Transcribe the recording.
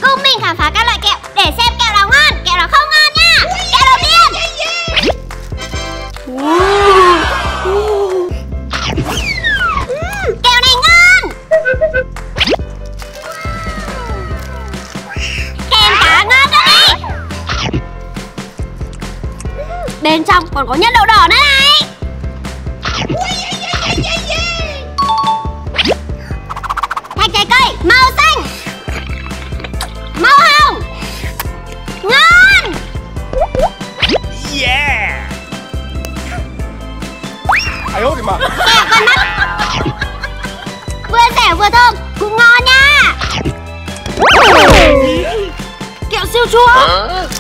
cùng mình khám phá các loại kẹo để xem kẹo nào ngon, kẹo nào không ngon nha. Kẹo đầu tiên. Kẹo này ngon. Kem cá ngon đó này. Bên trong còn có nhân đậu đỏ nữa này. Thanh trái cây màu xanh, màu hồng, ngon. Yeah. Ai ơi mà. Kẹo con mắt, vừa dẻo vừa thơm, cũng ngon nha. Kẹo siêu chua,